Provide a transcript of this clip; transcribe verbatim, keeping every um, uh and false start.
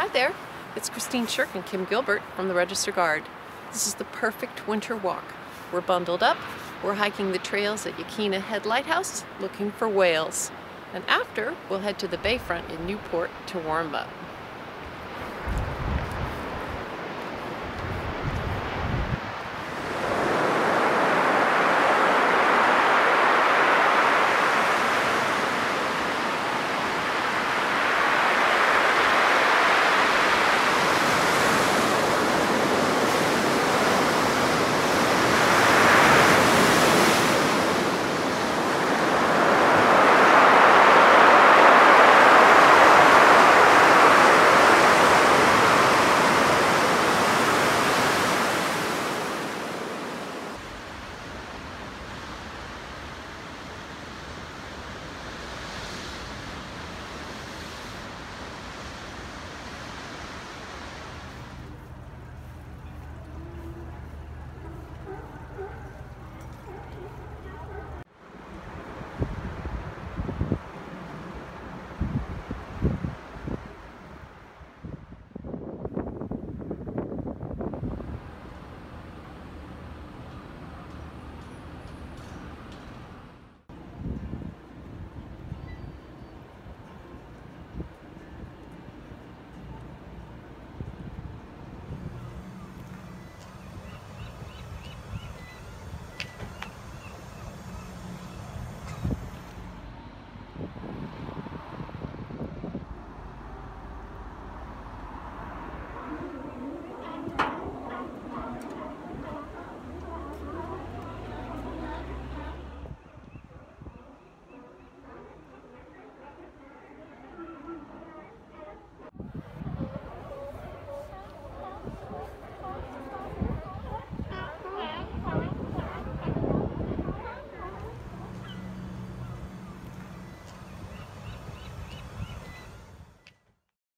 Hi there, it's Christine Shirk and Kim Gilbert from the Register Guard. This is the perfect winter walk. We're bundled up, we're hiking the trails at Yaquina Head Lighthouse looking for whales. And after, we'll head to the bayfront in Newport to warm up.